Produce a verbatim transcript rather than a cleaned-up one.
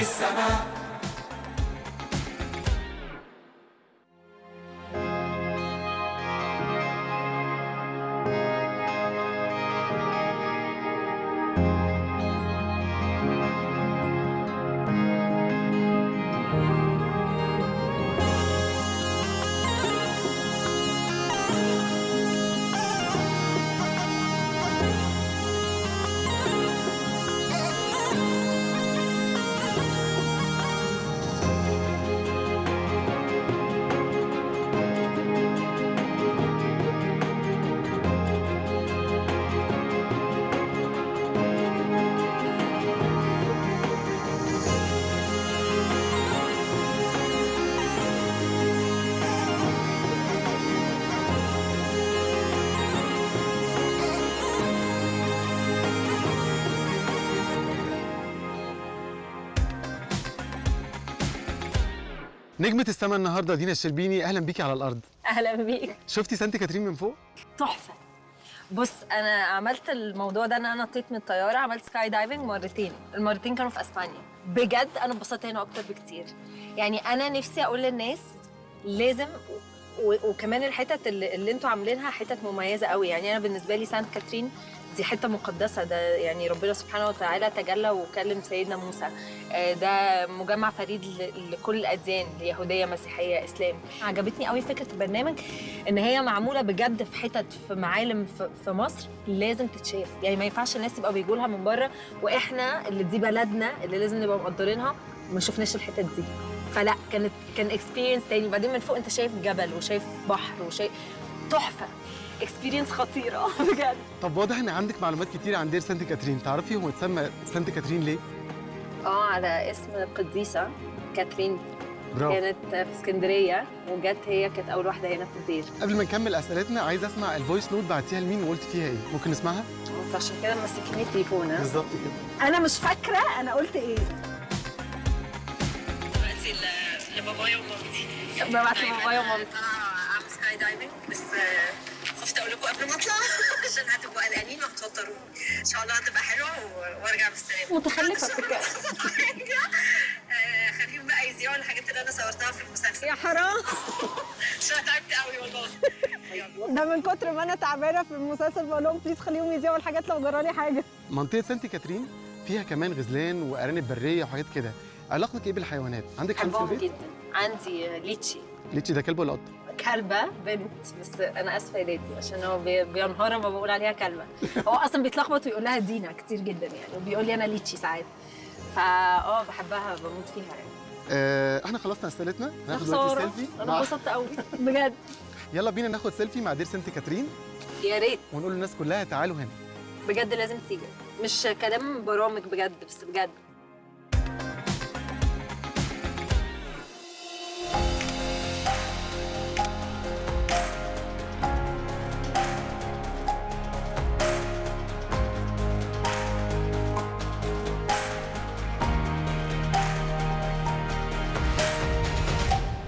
السماء. نجمة السما النهارده دينا الشربيني، اهلا بيكي على الارض. اهلا بيك. شفتي سانت كاترين من فوق؟ تحفه. بص انا عملت الموضوع ده ان انا نطيت من الطياره، عملت سكاي دايفنج مرتين، المرتين كانوا في اسبانيا. بجد انا اتبسطت هنا اكتر بكتير. يعني انا نفسي اقول للناس لازم و... وكمان الحتت اللي, اللي انتوا عاملينها حتت مميزه قوي. يعني انا بالنسبه لي سانت كاترين دي حته مقدسه، ده يعني ربنا سبحانه وتعالى تجلى وكلم سيدنا موسى. ده مجمع فريد لكل الاديان، يهوديه مسيحيه اسلام. عجبتني قوي فكره البرنامج ان هي معموله بجد في حتت في معالم في مصر لازم تتشاف. يعني ما ينفعش الناس يبقى بيجوا لها من بره واحنا اللي دي بلدنا اللي لازم نبقى مقدرينها وما شفناش الحتت دي. فلا كانت كان اكسبيرينس تاني. بعدين من فوق انت شايف جبل وشايف بحر وشايف تحفه، اكسبيرينس خطيره بجد. طب واضح ان عندك معلومات كتير عن دير سانت كاترين. تعرفي هو اتسمى سانت كاترين ليه؟ اه على اسم القديسه كاترين. برافو. كانت في اسكندريه وجت هي كانت اول واحده هنا في الدير. قبل ما نكمل اسئلتنا عايز اسمع الفويس نوت بعتيها لمين وقلت فيها ايه؟ ممكن نسمعها؟ عشان كده ماسكيني التليفون. بالظبط كده. انا مش فاكره انا قلت ايه. دلوقتي لبابايا ومامتي. ببعت لبابايا ومامتي. اه عامل سكاي دايفنج بس خفت اقول لكم قبل ما اطلع عشان هتبقوا قلقانين وهتوتروا. ان شاء الله هتبقى حلوه وارجع بالسلامه. متخلفه بجد. خليهم بقى يذيعوا الحاجات اللي انا صورتها في المسلسل. يا حرام. عشان تعبت قوي والله. ده من كتر ما انا تعبانه في المسلسل بقول لهم بليز خليهم يذيعوا الحاجات لو جرالي حاجه. منطقة سانت كاترين فيها كمان غزلان وارانب برية وحاجات كده. علاقتك ايه بالحيوانات؟ عندك حاجة في البيت؟ جدا. عندي ليتشي. ليتشي ده كلب ولا قطة؟ كلبه بنت، بس انا اسفه يا دادي عشان هو بينهار لما بقول عليها كلبه. هو اصلا بيتلخبط ويقول لها دينا كتير جدا يعني، وبيقول لي انا ليتشي ساعات. فا اه بحبها بموت فيها يعني. آه احنا خلصنا اسئلتنا، هناخد دلوقتي سيلفي. انا انبسطت قوي بجد. يلا بينا ناخد سيلفي مع دير سانت كاترين. يا ريت. ونقول للناس كلها تعالوا هنا. بجد لازم تيجي، مش كلام برامج بجد بس بجد.